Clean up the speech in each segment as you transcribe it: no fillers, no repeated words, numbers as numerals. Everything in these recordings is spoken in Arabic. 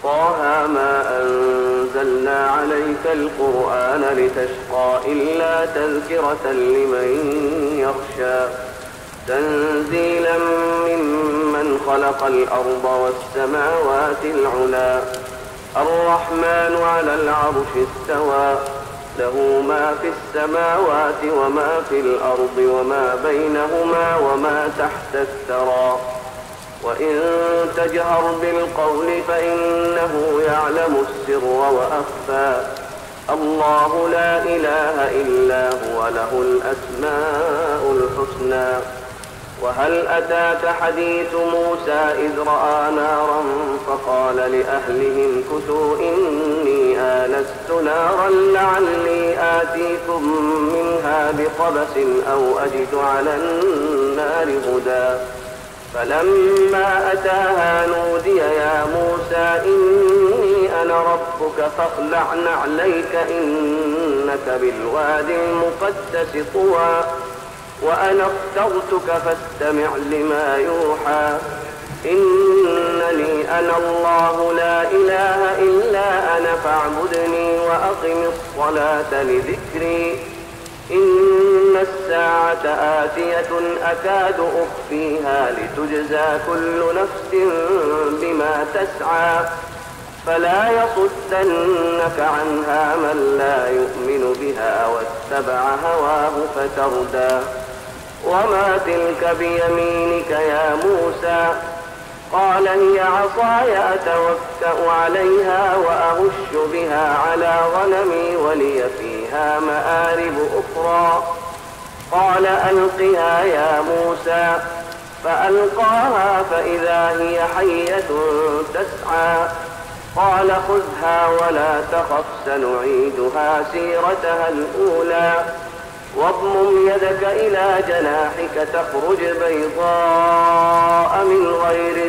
طه ما أنزلنا عليك القرآن لتشقى إلا تذكرة لمن يخشى تنزيلا ممن خلق الأرض والسماوات العلى الرحمن على العرش استوى له ما في السماوات وما في الأرض وما بينهما وما تحت الثرى وإن تجهر بالقول فإنه يعلم السر وأخفى الله لا إله إلا هو له الأسماء الحسنى وهل أتاك حديث موسى إذ رأى نارا فقال لأهلهم كثوا إني آنست نارا لعلي آتيكم منها بقبس أو أجد على النار هدى فلما أتاها نودي يا موسى إني أنا ربك فاخلع نعليك إنك بالوادي المقدس طوى وأنا اخترتك فاستمع لما يوحى إنني أنا الله لا إله إلا أنا فاعبدني وأقم الصلاة لذكري إن الساعة آتية أكاد أخفيها لتجزى كل نفس بما تسعى فلا يصدنك عنها من لا يؤمن بها واتبع هواه فتردى وما تلك بيمينك يا موسى قال هي عصاي أتوكأ عليها وأهش بها على غنمي ولي فيها مآرب أخرى قال ألقها يا موسى فألقاها فإذا هي حية تسعى قال خذها ولا تخف سنعيدها سيرتها الأولى واضمم يدك إلى جناحك تخرج بيضاء من غير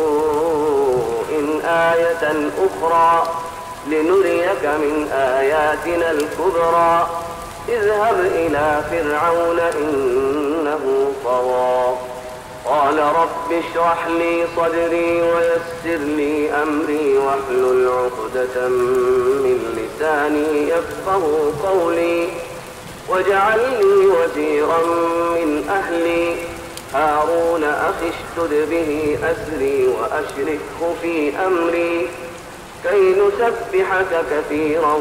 سوء آية أخرى لنريك من آياتنا الكبرى اذهب إلى فرعون إنه طغى قال رب اشرح لي صدري ويسر لي أمري واحلل عقدة من لساني يفقه قولي واجعل لي وزيرا من أهلي هارون أخي اشدد به أسري وأشركه في أمري كي نسبحك كثيرا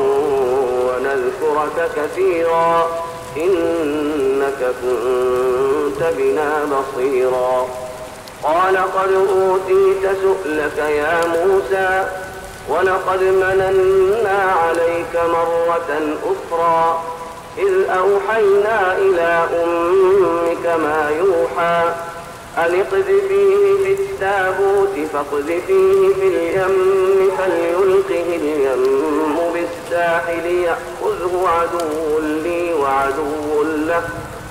ونذكرك كثيرا إنك كنت بنا بصيرا قال قد أوتيت سؤلك يا موسى ولقد مننا عليك مرة أخرى إذ أوحينا إلى أمك ما يوحى أن اقذفيه في التابوت فاقذفيه في اليم فليلقه اليم بالساحل يأخذه عدو لي وعدو له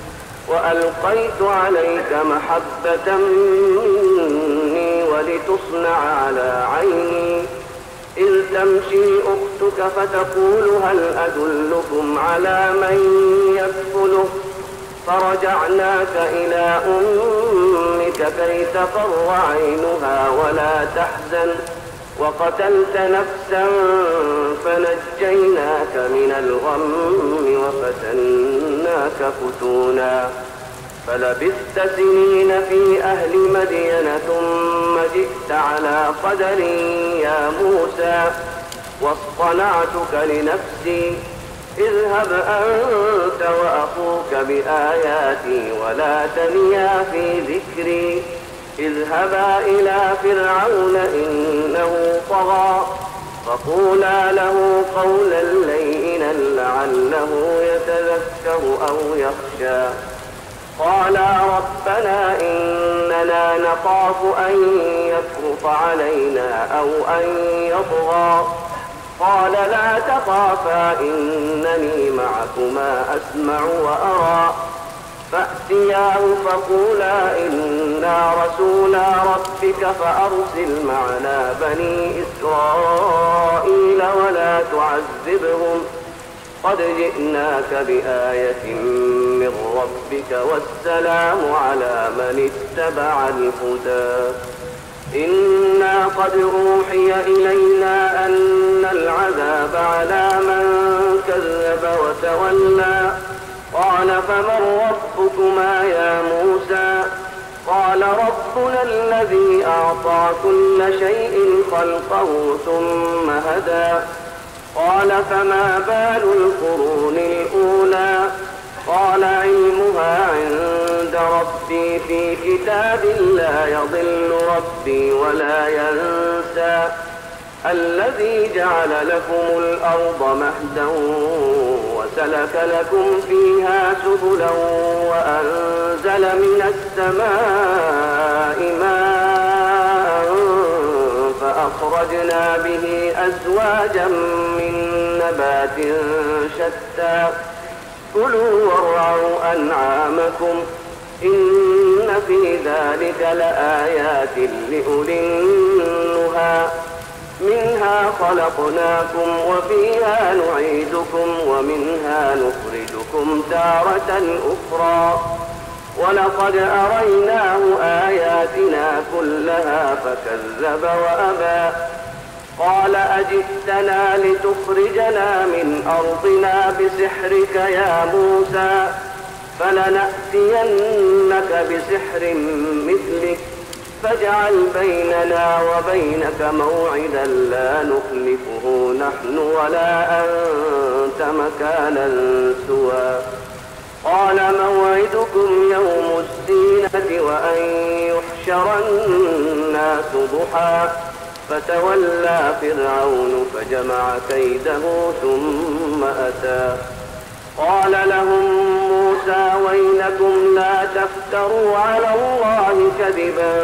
وألقيت عليك محبة مني ولتصنع على عيني إذ تمشي أختك فتقول هل أدلكم على من يكفله فرجعناك إلى أمك كي تقر عينها ولا تحزن وقتلت نفسا فنجيناك من الغم وفتناك فتونا فلبثت سنين في أهل مدين ثم جئت على قدر يا موسى واصطنعتك لنفسي اذهب أنت وأخوك بآياتي ولا تنيا في ذكري اذهبا إلى فرعون إنه طغى فقولا له قولا لينا لعله يتذكر أو يخشى قالا ربنا إننا نخاف أن يفرط علينا أو أن يطغى قال لا تخافا إنني معكما أسمع وأرى فأتياه فقولا إنا رسولا ربك فأرسل معنا بني إسرائيل ولا تعذبهم قد جئناك بآية من ربك والسلام على من اتبع الهدى إنا قد أوحي إلينا أن العذاب على من كذب وتولى قال فمن ربكما يا موسى قال ربنا الذي أعطى كل شيء خلقه ثم هدى قال فما بال القرون الأولى قال علمها عند ربي في كتاب لا يضل ربي ولا ينسى الذي جعل لكم الأرض مهدا وسلك لكم فيها سبلا وأنزل من السماء ماء فأخرجنا به أزواجا من نبات شتى كلوا وارعوا أنعامكم إن في ذلك لآيات لأولي النهى منها خلقناكم وفيها نعيدكم ومنها نخرجكم تارة أخرى ولقد أريناه آياتنا كلها فكذب وأبى قال أجئتنا لتخرجنا من أرضنا بسحرك يا موسى فلنأتينك بسحر مثلك فاجعل بيننا وبينك موعدا لا نخلفه نحن ولا أنت مكانا سوى قال موعدكم يوم الزينة وأن يحشر الناس ضحى فتولى فرعون فجمع كيده ثم أتى قال لهم موسى ويلكم لا تفتروا على الله كذبا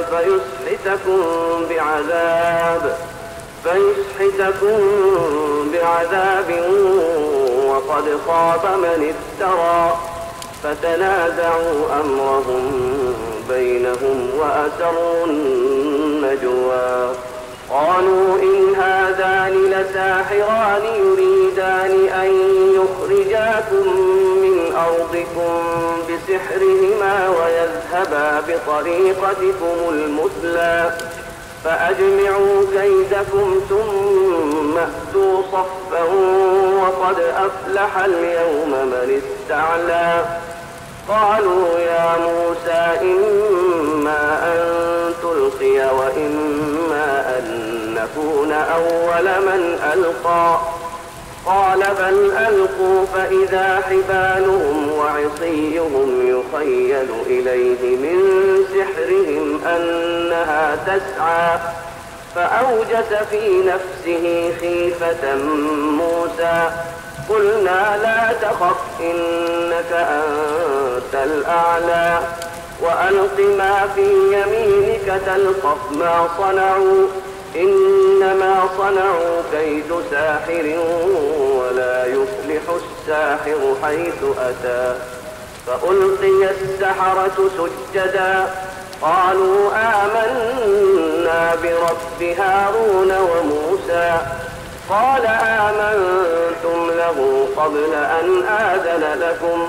فيسحتكم بعذاب وقد خاب من افترى فتنازعوا أمرهم بينهم وأسروا النجوى قالوا إن هذان لساحران يريدان أن يخرجاكم من أرضكم بسحرهما ويذهبا بطريقتكم المثلى فأجمعوا كيدكم ثم أتوا صفا وقد أفلح اليوم من استعلى قالوا يا موسى إما أن تلقي وإما أن نكون أول من ألقى قال بل ألقوا فإذا حبالهم وعصيهم يخيل إليه من سحرهم أنها تسعى فأوجس في نفسه خيفة موسى قلنا لا تخف إنك أنت الأعلى وألق ما في يمينك تلقف ما صنعوا إنما صنعوا كيد ساحر ولا يفلح الساحر حيث أتى فألقي السحرة سجدا قالوا آمنا برب هارون وموسى قال آمنتم له قبل أن آذن لكم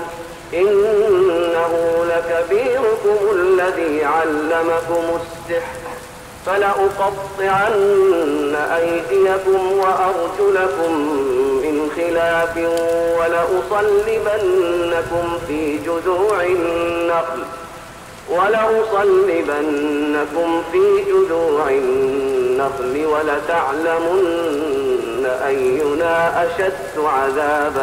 إنه لكبيركم الذي علمكم السحر فلأقطعن أيديكم وأرجلكم من خلاف ولأصلبنكم في جذوع النخل ولتعلمن أينا أشد عذابا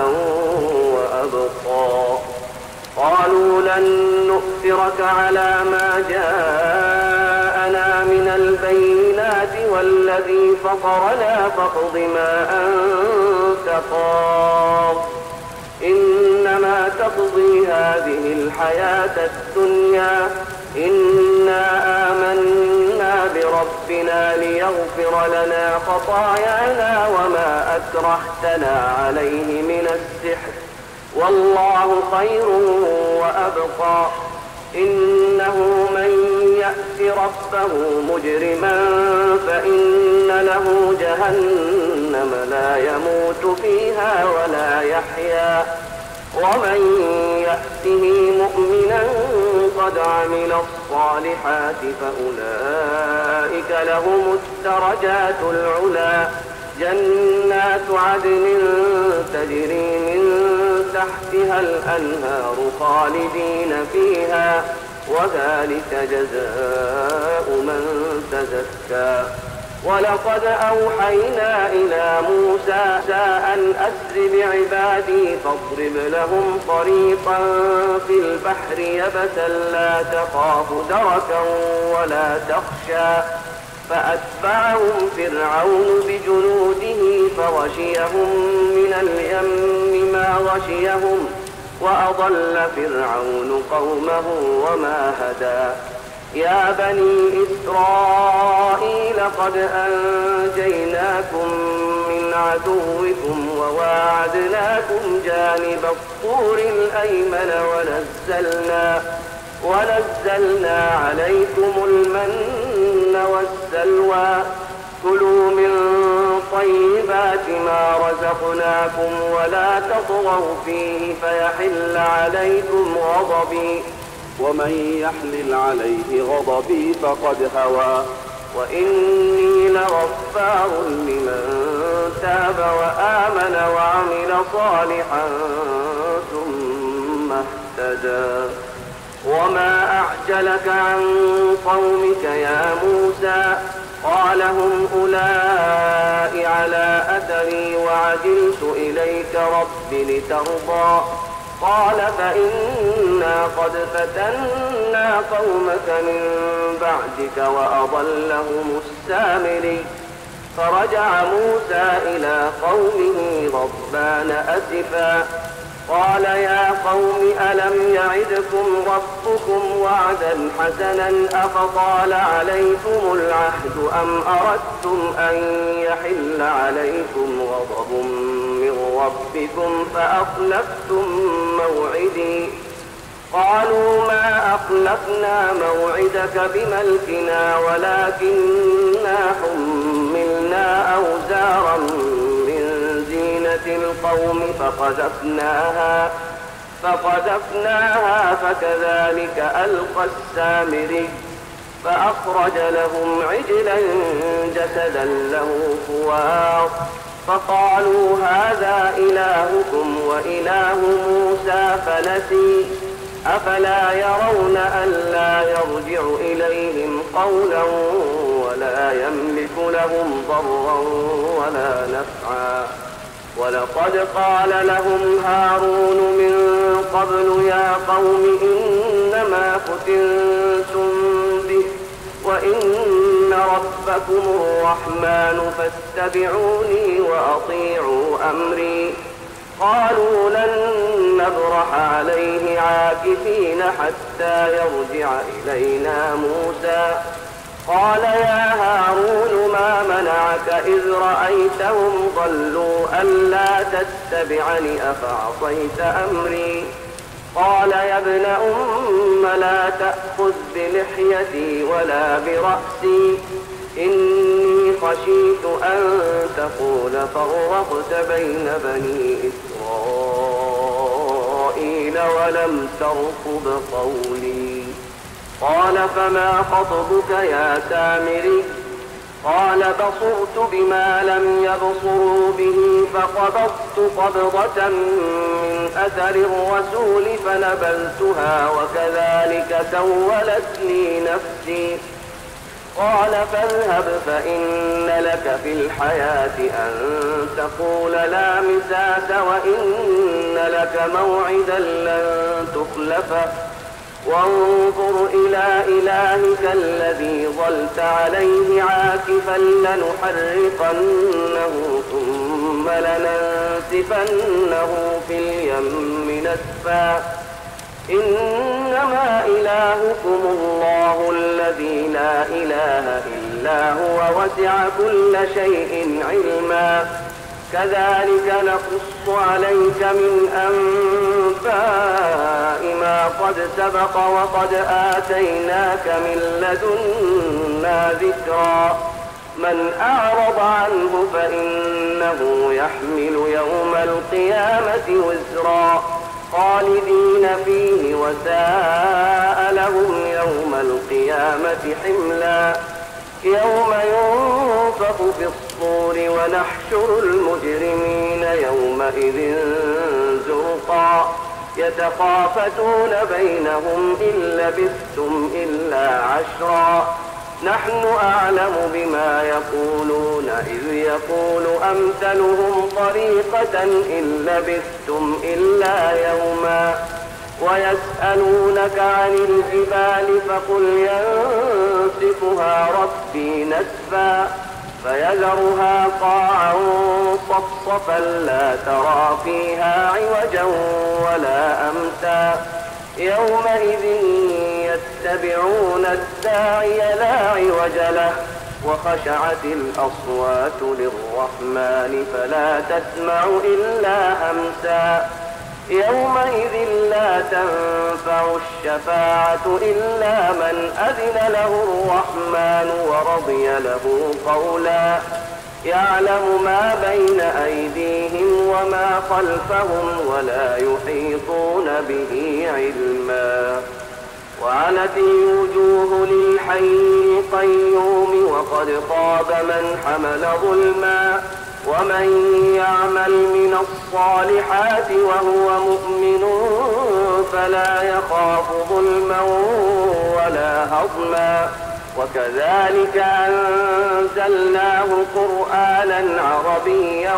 وأبقى قالوا لن نؤثرك على ما جاءنا من البينات والذي فطرنا فاقض ما أنت قاض إنما تقضي هذه الحياة الدنيا إنا آمنا بربنا ليغفر لنا خطايانا وما أكرهتنا عليه من السحر والله خير وأبقى إنه من يأت ربه مجرما فإن له جهنم لا يموت فيها ولا يحيا ومن يأته مؤمنا قد عمل الصالحات فأولئك لهم الدرجات العلى جنات عدن تجري من تحتها الأنهار خالدين فيها وذلك جزاء من تزكى. ولقد أوحينا إلى موسى أن أسر بعبادي فاضرب لهم طريقا في البحر يبسا لا تخاف دركا ولا تخشى فأتبعهم فرعون بجنوده فغشيهم من اليم ما غشيهم وأضل فرعون قومه وما هدى. يا بني إسرائيل قد أنجيناكم من عدوكم وواعدناكم جانب الطور الأيمن ونزلنا عليكم المن والسلوى كلوا من طيبات ما رزقناكم ولا تطغوا فيه فيحل عليكم غضبي ومن يحلل عليه غضبي فقد هوى وإني لغفار لمن تاب وآمن وعمل صالحا ثم اهتدى. وما أعجلك عن قومك يا موسى قال هم أولئك على أثري وعجلت إليك رب لترضى قال فإنا قد فتنا قومك من بعدك وأضلهم السامري. فرجع موسى إلى قومه غضبان أسفا قال يا قوم ألم يعدكم ربكم وعدا حسنا أفطال عليكم العهد أم أردتم أن يحل عليكم غضب من ربكم فأخلفتم موعدي. قالوا ما أخلفنا موعدك بملكنا ولكننا حملنا أوزارا من زينة القوم فقذفناها فكذلك ألقى السامري فأخرج لهم عجلا جسدا له خوار فقالوا هذا إلهكم وإله موسى فنسي أفلا يرون ألا يرجع إليهم قولا ولا يملك لهم ضرا ولا نفعا. ولقد قال لهم هارون من قبل يا قوم إنما فتنتم به وإن ربكم الرحمن فاتبعوني وأطيعوا أمري. قالوا لن نبرح عليه عاكفين حتى يرجع إلينا موسى. قال يا هارون ما منعك إذ رأيتهم ضلوا ألا تتبعني أفعصيت أمري. قال يا ابن أم لا تأخذ بلحيتي ولا برأسي إني خشيت أن تقول فرقت بين بني إسرائيل ولم ترقب قولي. قال فما خطبك يا سامري؟ قال بصرت بما لم يبصروا به فقبضت قبضة من أثر الرسول فنبذتها وكذلك سولت لي نفسي. قال فاذهب فإن لك في الحياة أن تقول لا مساس وإن لك موعدا لن تخلفه وانظر إلى إلهك الذي ظلت عليه عاكفا لنحرقنه ثم لننسفنه في اليم نسفا. إنما إلهكم الله الذي لا إله إلا هو وسع كل شيء علما. كذلك نقص عليك من أنباء ما قد سبق وقد آتيناك من لدنا ذكرا. من أعرض عنه فإنه يحمل يوم القيامة وزرا خالدين فيه وساء لهم يوم القيامة حملا يوم ينفخ في الصور ونحشر المجرمين يومئذ زرقا يتخافتون بينهم إن لبثتم إلا عشرا نحن أعلم بما يقولون إذ يقول أمثلهم طريقة إن لبثتم إلا يوما ويسألونك عن الجبال فقل ينسفها ربي نسفا فيذرها قاعا صفصفا لا ترى فيها عوجا ولا أمتا يومئذ يتبعون الداعي لا عوج له وخشعت الأصوات للرحمن فلا تسمع إلا همسا يومئذ لا تنفع الشفاعة إلا من أذن له الرحمن ورضي له قولا يعلم ما بين أيديهم وما خلفهم ولا يحيطون به علما وعنت الوجوه للحي القيوم وقد خاب من حمل ظلما ومن يعمل من الصالحات وهو مؤمن فلا يخاف ظلما ولا هضما وكذلك أنزلناه قرآنا عربيا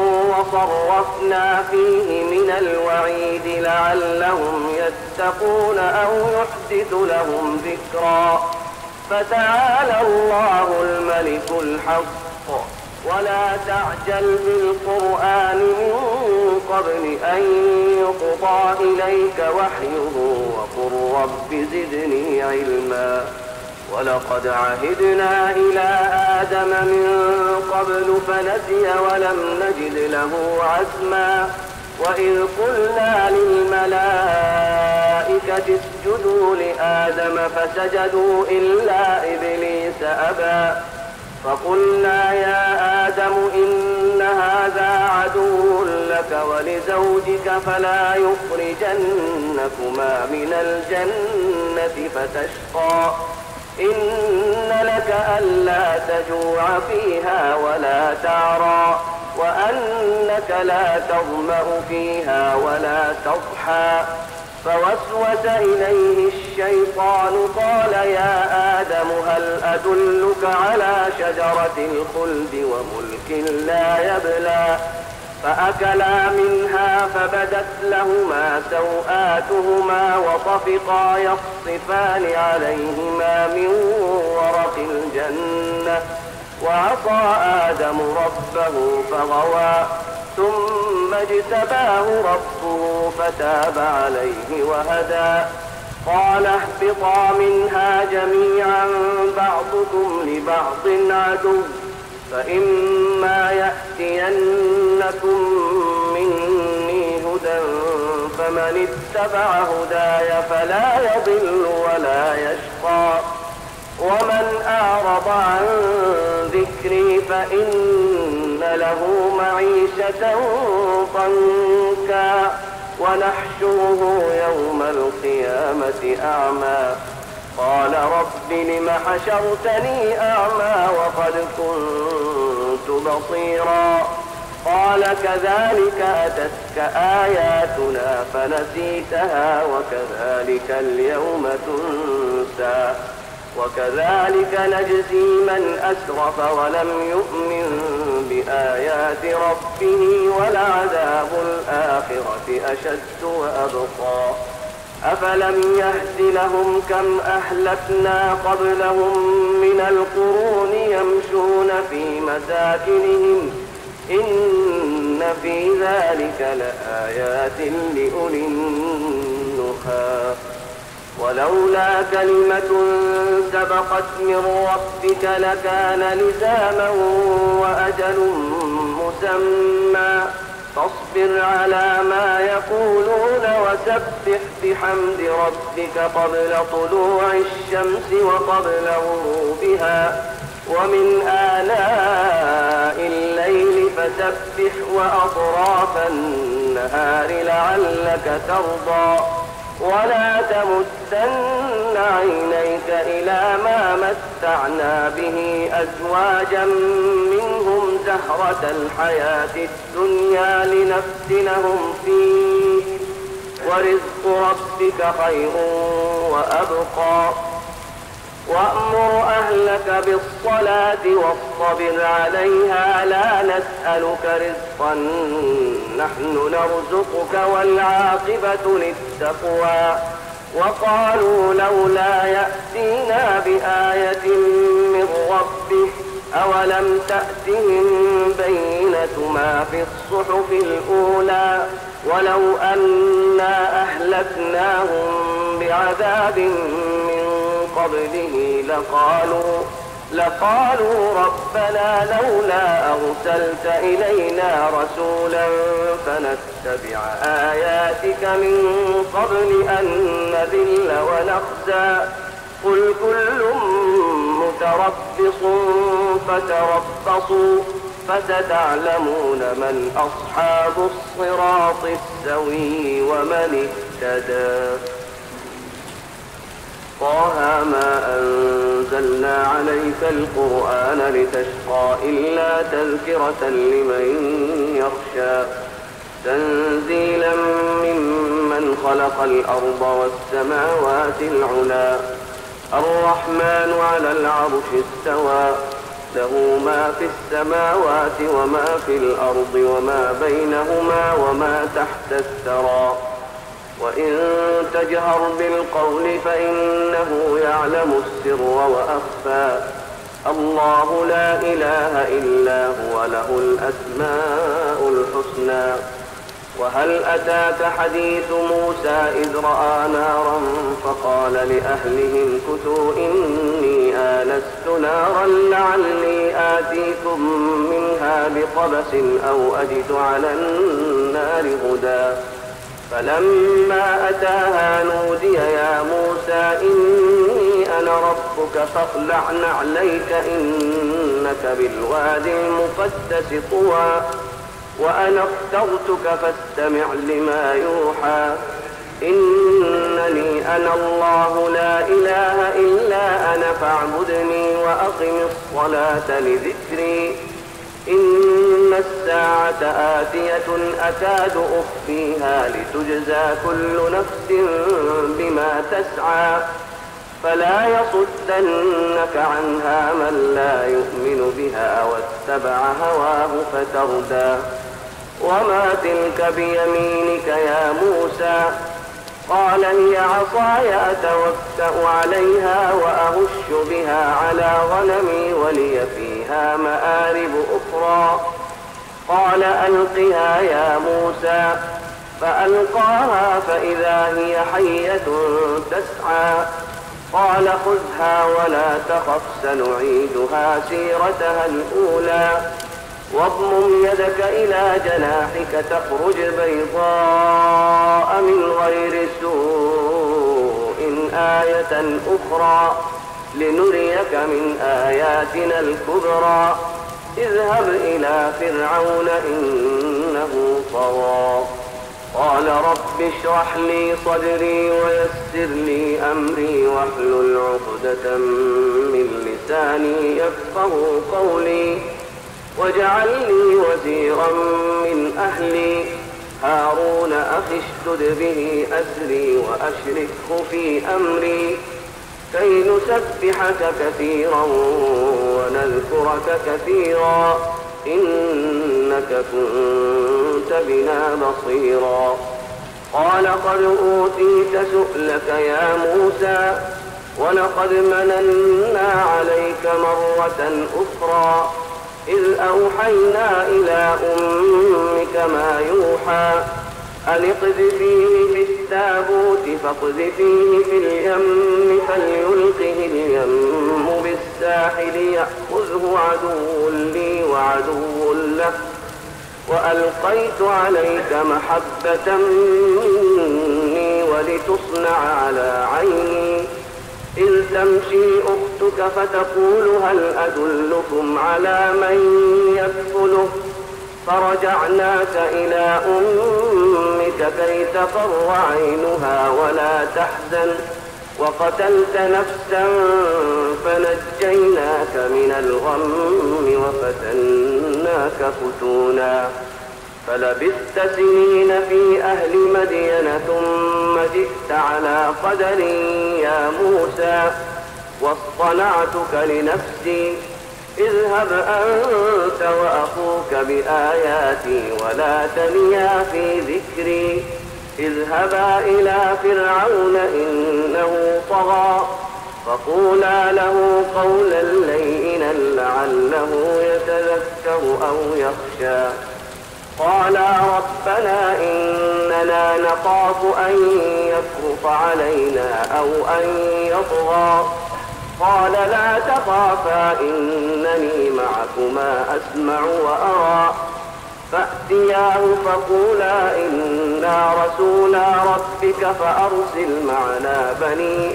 وصرفنا فيه من الوعيد لعلهم يتقون أو يحدث لهم ذكرا فتعالى الله الملك الحق ولا تعجل بالقرآن من قبل أن يقضى إليك وحيه وقل رب زدني علما ولقد عهدنا إلى آدم من قبل فنسي ولم نجد له عزما وإذ قلنا للملائكة اسجدوا لآدم فسجدوا إلا إبليس أبى فقلنا يا آدم إن هذا عدو لك ولزوجك فلا يخرجنكما من الجنة فتشقى إن لك ألا تجوع فيها ولا تعرى وأنك لا تظمأ فيها ولا تضحى فوسوس إليه الشيطان قال يا آدم هل أدلك على شجرة الخلد وملك لا يبلى فأكلا منها فبدت لهما سوآتهما وطفقا يخصفان عليهما من ورق الجنة وعصى آدم ربه فغوى ثم اجتباه ربه فتاب عليه وهدى قال اهبطا منها جميعا بعضكم لبعض عدو فإما يأتينكم مني هدى فمن اتبع هداي فلا يضل ولا يشقى ومن أعرض عن ذكري فإن له معيشة ضنكا ونحشره يوم القيامة أعمى قال رب لم حشرتني أعمى وقد كنت بصيرا قال كذلك أتتك آياتنا فنسيتها وكذلك اليوم تنسى وكذلك نجزي من أسرف ولم يؤمن بآيات ربه ولعذاب الآخرة أشد وأبقى أفلم يهد لهم كم أهلكنا قبلهم من القرون يمشون في مساكنهم إن في ذلك لآيات لأولي النهى ولولا كلمة سبقت من ربك لكان لزاما وأجل مسمى فاصبر على ما يقولون وسبح بحمد ربك قبل طلوع الشمس وقبل غروبها ومن آلاء الليل فسبح وأطراف النهار النهار لعلك ترضى ولا تمدن عينيك إلى ما متعنا به أزواجا منهم زهرة الحياة الدنيا لنفتنهم فيه ورزق ربك خير وأبقى وأمر أهلك بالصلاة واصطبر عليها لا نسألك رزقا نحن نرزقك والعاقبة للتقوى وقالوا لولا يأتينا بآية من ربه أولم تأتهم بينة ما في الصحف الأولى ولو أنا أهلكناهم بعذاب من قبله لقالوا ربنا لولا أرسلت إلينا رسولا فنتبع آياتك من قبل أن نذل ونخزى قل كل متربص فتربصوا فستعلمون من أصحاب الصراط السوي ومن اهتدى. طه ما أنزلنا عليك القرآن لتشقى إلا تذكرة لمن يخشى تنزيلا ممن خلق الأرض والسماوات العلى الرحمن على العرش استوى له ما في السماوات وما في الأرض وما بينهما وما تحت الثرى وإن تجهر بالقول فإنه يعلم السر وأخفى الله لا إله إلا هو له الأسماء الحسنى. وهل أتاك حديث موسى إذ رأى نارا فقال لأهلهم كثوا إني آنست نارا لعلي آتيكم منها بقبس أو أجد على النار هدى فلما أتاها نودي يا موسى إني أنا ربك فاخلع نعليك إنك بالوادي المقدس طوى وأنا اخترتك فاستمع لما يوحى إنني أنا الله لا إله إلا أنا فاعبدني وأقم الصلاة لذكري إن الساعة آتية أكاد أخفيها لتجزى كل نفس بما تسعى فلا يصدنك عنها من لا يؤمن بها واتبع هواه فتردى. وما تلك بيمينك يا موسى قال هي عصاي أتوكأ عليها وأهش بها على غنمي ولي فيها مآرب أخرى قال ألقها يا موسى فألقاها فإذا هي حية تسعى قال خذها ولا تخف سنعيدها سيرتها الأولى واضمم يدك إلى جناحك تخرج بيضاء من غير سوء آية أخرى لنريك من آياتنا الكبرى اذهب إلى فرعون إنه طغى قال رب اشرح لي صدري ويسر لي أمري واحلل عقدة من لساني يفقهوا قولي واجعل لي وزيرا من أهلي هارون أخي اشدد به أزري وأشركه في أمري كي نسبحك كثيرا ونذكرك كثيرا إنك كنت بنا بصيرا قال قد أوتيت سؤلك يا موسى ولقد مننا عليك مرة أخرى إذ أوحينا إلى أمك ما يوحى أن اقذفيه في التابوت فاقذفيه في اليم فليلقه اليم بالساحل يأخذه عدو لي وعدو له وألقيت عليك محبة مني ولتصنع على عيني إذ تمشي أختك فتقول هل أدلكم على من يكفله فرجعناك إلى أمك كي تقر عينها ولا تحزن وقتلت نفسا فنجيناك من الغم وفتناك فتونا فلبثت سنين في أهل مدين ثم جئت على قدر يا موسى واصطنعتك لنفسي اذهب أنت وأخوك بآياتي ولا تنيا في ذكري اذهبا إلى فرعون إنه طغى فقولا له قولا لينا لعله يتذكر أو يخشى قالا ربنا إننا نخاف أن يفرط علينا أو أن يطغى قال لا تخافا إنني معكما أسمع وأرى فأتياه فقولا إنا رسولا ربك فأرسل معنا بني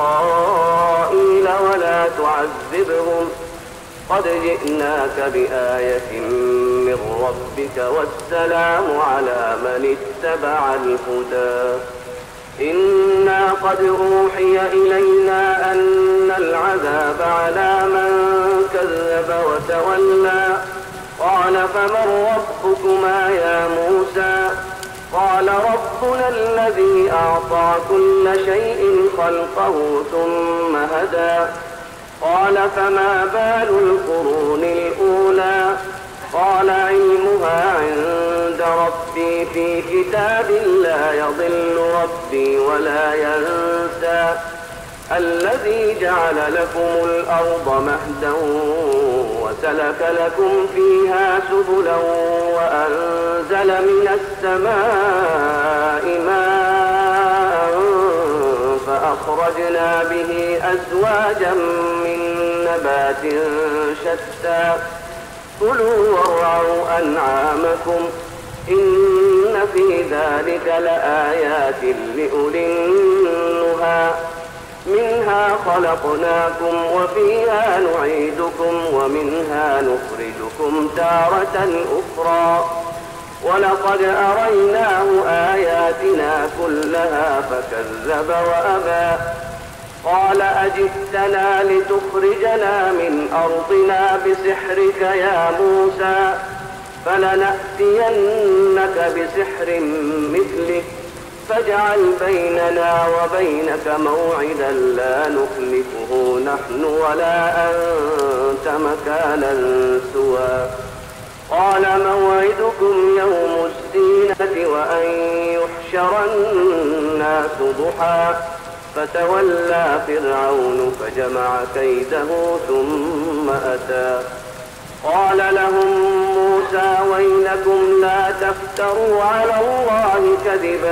إسرائيل ولا تعذبهم قد جئناك بآية من ربك والسلام على من اتبع الهدى إنا قد أوحي إلينا أن العذاب على من كذب وتولى قال فمن ربكما يا موسى قال ربنا الذي أعطى كل شيء خلقه ثم هدى قال فما بال القرون الأولى قال علمها عند ربي في كتاب لا يضل ربي ولا ينسى الذي جعل لكم الأرض مهدا وسلك لكم فيها سبلا وأنزل من السماء ماء فأخرجنا به أزواجا من نبات شتى كلوا وارعوا أنعامكم إن في ذلك لآيات لأولي النهى منها خلقناكم وفيها نعيدكم ومنها نخرجكم تارة أخرى ولقد أريناه آياتنا كلها فكذب وأبى قال أجئتنا لتخرجنا من أرضنا بسحرك يا موسى فلنأتينك بسحر مثله فاجعل بيننا وبينك موعدا لا نخلفه نحن ولا أنت مكانا سوى قال موعدكم يوم الزينة وأن يحشر الناس ضحى فتولى فرعون فجمع كيده ثم أتى قال لهم موسى ويلكم لا تفتروا على الله كذبا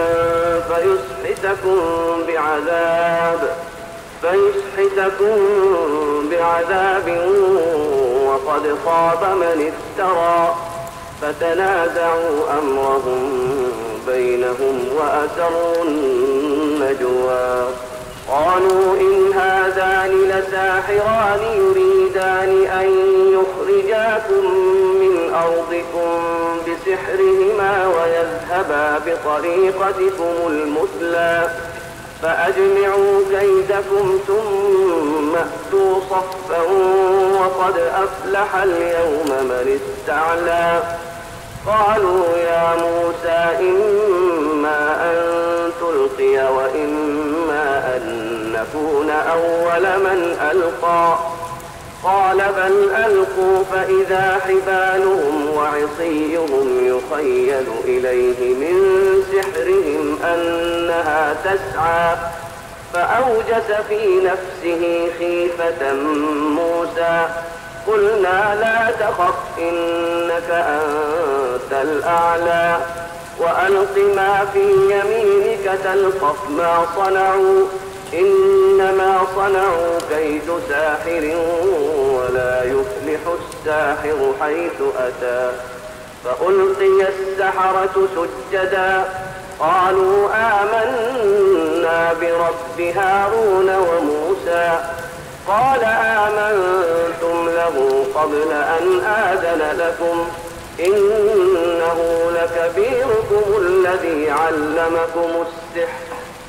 فيسحتكم بعذاب وقد خاب من افترى فتنازعوا أمرهم بينهم وأسروا النجوى قالوا إن هذان لساحران يريدان أن يخرجاكم من أرضكم بسحرهما ويذهبا بطريقتكم المثلى فأجمعوا كيدكم ثم أتوا صفا وقد أفلح اليوم من استعلى قالوا يا موسى إما أن تلقي وإما أن نكون أول من ألقى قال بل ألقوا فإذا حبالهم وعصيهم يخيل إليه من سحرهم أنها تسعى فأوجس في نفسه خيفة موسى قلنا لا تخف إنك أنت الأعلى وألق ما في يمينك تلقف ما صنعوا إنما صنعوا كيد ساحر ولا يفلح الساحر حيث أتى فألقي السحرة سجدا قالوا آمنا برب هارون وموسى قال آمنتم له قبل أن آذن لكم إنه لكبيركم الذي علمكم السحر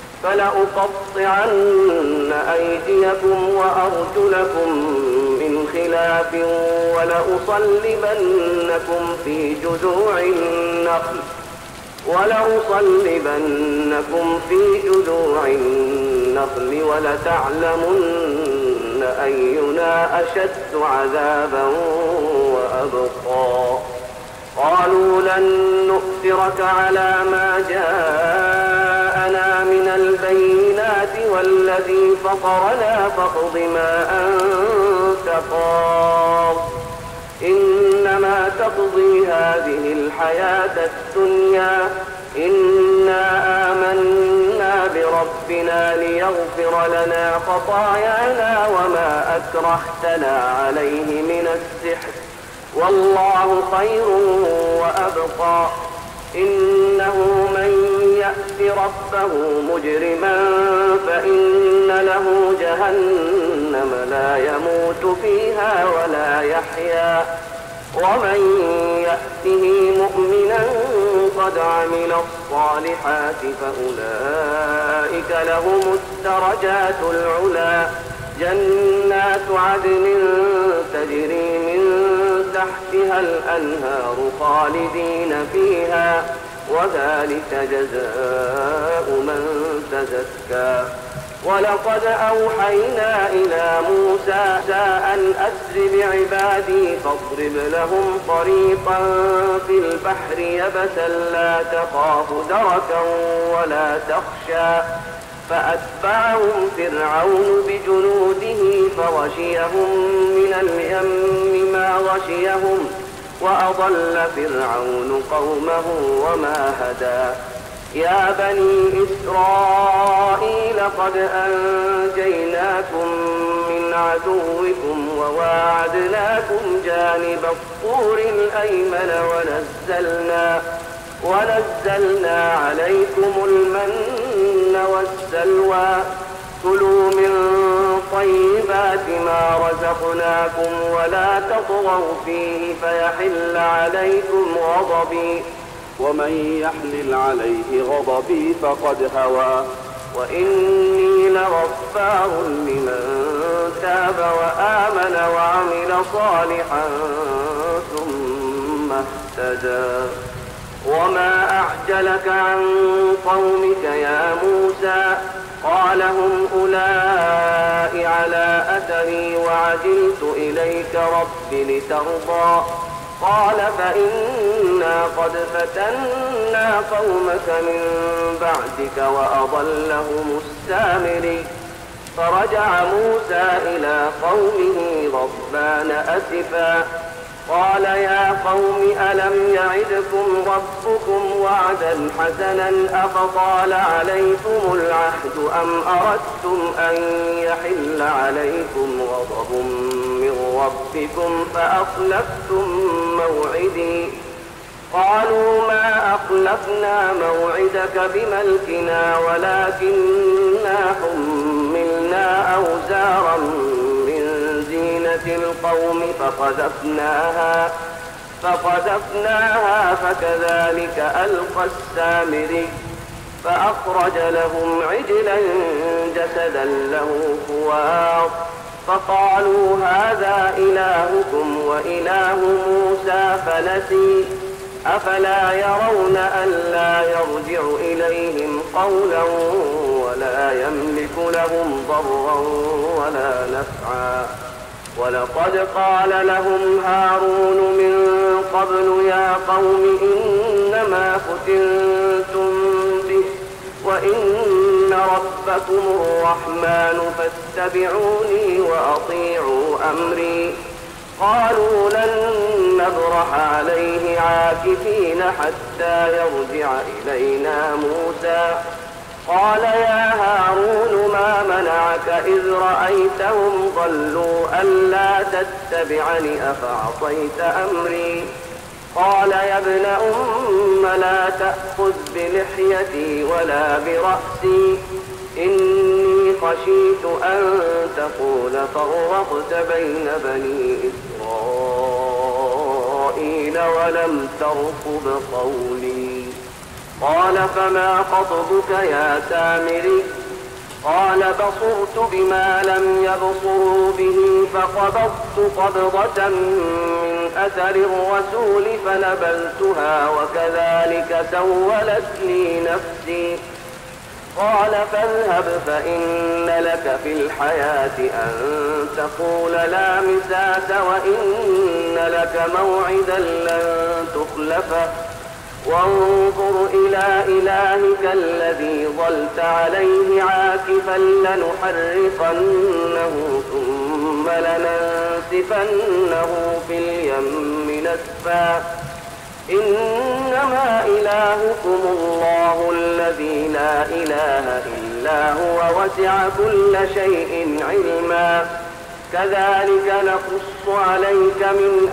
فلأقطعن أيديكم وأرجلكم من خلاف ولأصلبنكم في جذوع النخل ولتعلمن أينا أشد عذابا وأبقى قالوا لن نؤثرك على ما جاءنا من البينات والذي فطرنا فاقض ما أنت قاض إنما تقضي هذه الحياة الدنيا إنا آمنا بربنا ليغفر لنا خطايانا وما أكرهتنا عليه من السحر والله خير وأبقى إنه من يأت ربه مجرما فإن له جهنم لا يموت فيها ولا يحيا ومن يأته مؤمنا قد عمل الصالحات فأولئك لهم الدرجات العلى جنات عدن تجري من تحتها الأنهار خالدين فيها وذلك جزاء من تزكى ولقد أوحينا إلى موسى أن أسر بعبادي فاضرب لهم طريقا في البحر يبسا لا تخاف دركا ولا تخشى فأتبعهم فرعون بجنوده فغشيهم من اليم ما غشيهم وأضل فرعون قومه وما هدى يا بني إسرائيل قد أنجيناكم من عدوكم وواعدناكم جانب الطور الأيمن ونزلنا عليكم المن والسلوى كلوا من طيبات ما رزقناكم ولا تطغوا فيه فيحل عليكم غضبي ومن يحلل عليه غضبي فقد هوى وإني لغفار لمن تاب وآمن وعمل صالحا ثم اهتدى وما أعجلك عن قومك يا موسى قال هم أولئك على أثري وعجلت إليك رب لترضى قال فإنا قد فتنا قومك من بعدك وأضلهم السامري فرجع موسى إلى قومه غضبان أسفا قال يا قوم ألم يعدكم ربكم وعدا حسنا أفطال عليكم العهد أم أردتم أن يحل عليكم غضب من ربكم فأخلفتم موعدي قالوا ما أخلفنا موعدك بملكنا ولكننا حملنا أوزارا القوم فقذفناها فكذلك ألقى السامري فأخرج لهم عجلا جسدا له خوار فقالوا هذا إلهكم وإله موسى فنسي أفلا يرون ألا يرجع إليهم قولا ولا يملك لهم ضرا ولا نفعا ولقد قال لهم هارون من قبل يا قوم إنما فتنتم به وإن ربكم الرحمن فاتبعوني وأطيعوا أمري قالوا لن نبرح عليه عاكفين حتى يرجع إلينا موسى قال يا هارون ما منعك إذ رأيتهم ضلوا ألا تتبعني أفعصيت أمري قال يا ابن أم لا تأخذ بلحيتي ولا برأسي إني خشيت أن تقول فرقت بين بني إسرائيل الليل ولم ترقب قولي. قال فما خطبك يا سامري؟ قال بصرت بما لم يبصروا به فقبضت قبضة من أثر الرسول فنبذتها وكذلك سولت لي نفسي. قال فاذهب فإن لك في الحياة أن تقول لا مساس وإن لك موعدا لن تخلفه وانظر إلى إلهك الذي ظلت عليه عاكفا لنحرقنه ثم لننسفنه في اليم نسفا. إنما إلهكم الله الذي لا إله إلا هو وسع كل شيء علما. كذلك نقص عليك من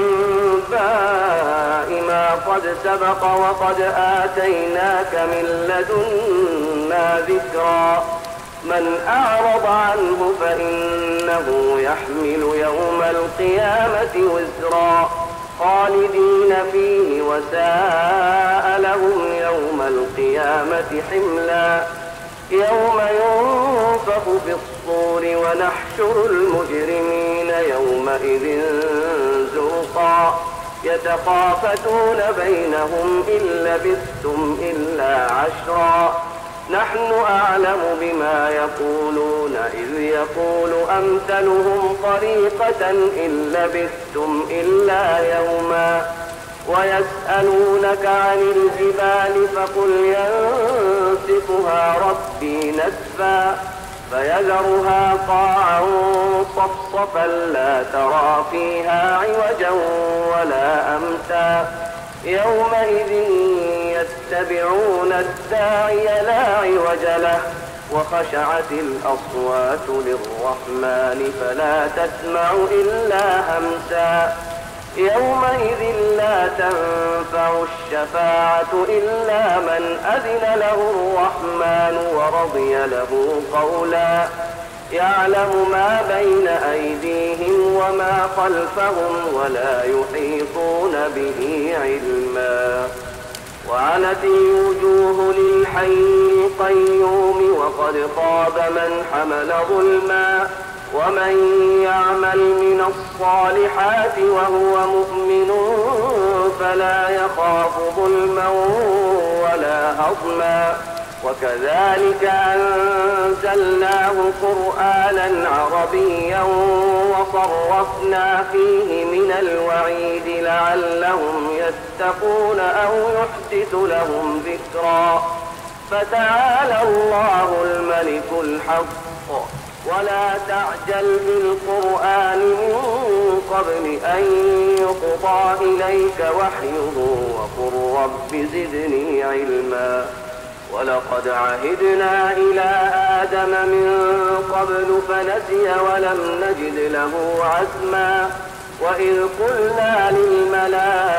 أنباء ما قد سبق وقد آتيناك من لدنا ذكرا. من أعرض عنه فإنه يحمل يوم القيامة وزرا خالدين فيه وساء لهم يوم القيامة حملا. يوم ينفخ في الصور ونحشر المجرمين يومئذ زرقا يتخافتون بينهم إن لبثتم إلا عشرا. نحن أعلم بما يقولون إذ يقول أمثلهم طريقة إن لبثتم إلا يوما. ويسألونك عن الجبال فقل ينسفها ربي نسفا فيذرها قاعا صفصفا لا ترى فيها عوجا ولا أمتا. يومئذ يتبعون الداعي لا عوج له وخشعت الأصوات للرحمن فلا تسمع إلا همسا. يومئذ لا تنفع الشفاعة إلا من أذن له الرحمن ورضي له قولا. يعلم ما بين أيديهم وما خلفهم ولا يحيطون به علما. وعنت الوجوه للحي القيوم وقد خاب من حمل ظلما. ومن يعمل من الصالحات وهو مؤمن فلا يخاف ظلما ولا هضما. وكذلك أنزلناه قرآنا عربيا وصرفنا فيه من الوعيد لعلهم يتقون أو يحدث لهم ذكرا. فتعالى الله الملك الحق ولا تعجل بالقرآن من قبل أن يقضى إليك وحيه وقل رب زدني علما. ولقد عهدنا إلى آدم من قبل فنسي ولم نجد له عزما. وإذ قلنا للملائكة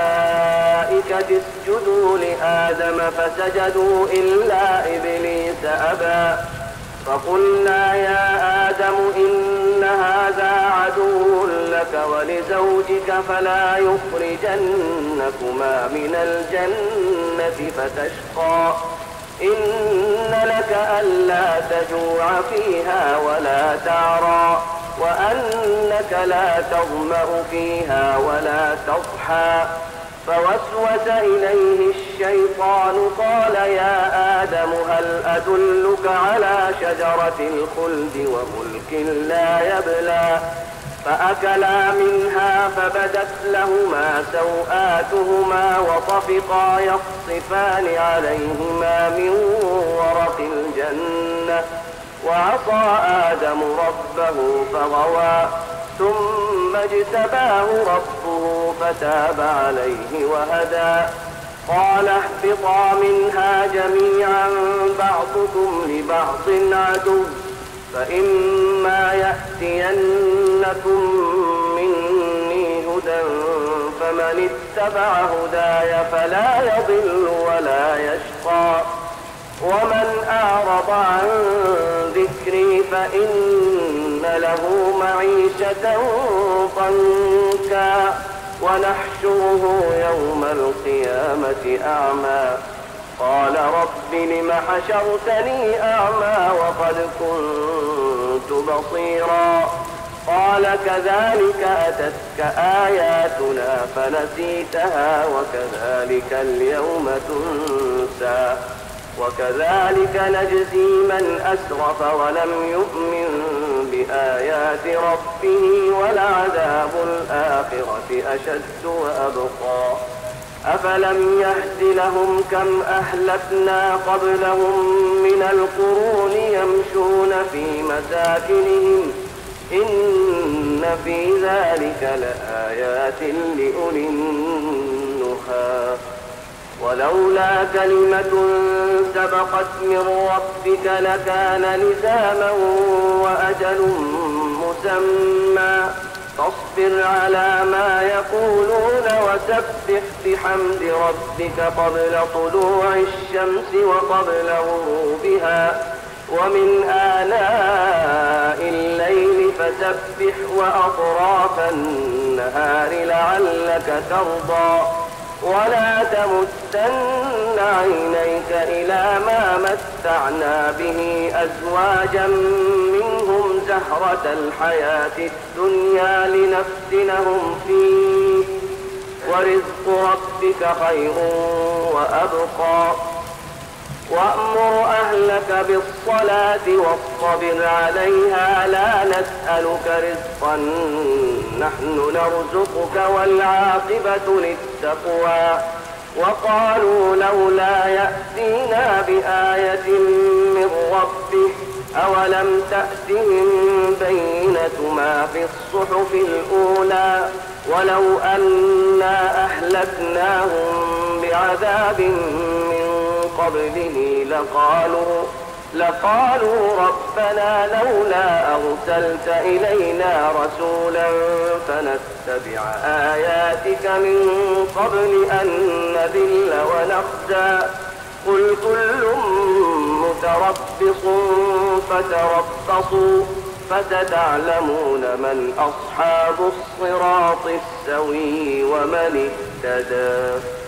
اسجدوا لآدم فسجدوا إلا إبليس أبى. فقلنا يا آدم إن هذا عدو لك ولزوجك فلا يخرجنكما من الجنة فتشقى. إن لك ألا تجوع فيها ولا تعرى وأنك لا تظمأ فيها ولا تضحى. فوسوس إليه الشيطان قال يا آدم هل أدلك على شجرة الخلد وملك لا يبلى. فأكلا منها فبدت لهما سوآتهما وطفقا يخصفان عليهما من ورق الجنة. وعصى آدم ربه فغوى ثم اجتباه ربه فتاب عليه وهدى. قال اهبطا منها جميعا بعضكم لبعض عدو فإما يأتينكم مني هدى فمن اتبع هداي فلا يضل ولا يشقى. ومن أعرض عن ذكري فإن له معيشة ضنكا ونحشره يوم القيامة أعمى قال رب لم حشرتني أعمى وقد كنت بصيرا قال كذلك أتتك آياتنا فنسيتها وكذلك اليوم تنسى وكذلك نجزي من أسرف ولم يؤمن بآيات ربه ولعذاب الآخرة أشد وأبقى أفلم يهد لهم كم أهلكنا قبلهم من القرون يمشون في مساكنهم إن في ذلك لآيات لأولي النهى ولولا كلمة سبقت من ربك لكان لزاما وأجل مسمى فاصبر على ما يقولون وسبح بحمد ربك قبل طلوع الشمس وقبل غروبها ومن آلاء الليل فسبح وأطراف النهار لعلك ترضى ولا تمدن عينيك إلى ما متعنا به أزواجا منهم زهرة الحياة الدنيا لنفتنهم فيه ورزق ربك خير وأبقى وأمر أهلك بالصلاة واصطبر عليها لا نسألك رزقا نحن نرزقك والعاقبة للتقوى وقالوا لولا يأتينا بآية من ربه أولم تأتهم بينة ما في الصحف الأولى ولو أنا أهلكناهم بعذاب من قبله لقالوا ربنا لولا أرسلت إلينا رسولا فنتبع آياتك من قبل أن نذل ونخزى قل كل متربص فتربصوا فستعلمون من أصحاب الصراط السوي ومن اهتدى.